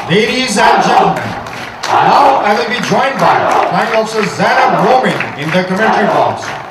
Ladies and gentlemen, now I will be joined by Flying Officer Zainab Roman in the commentary box.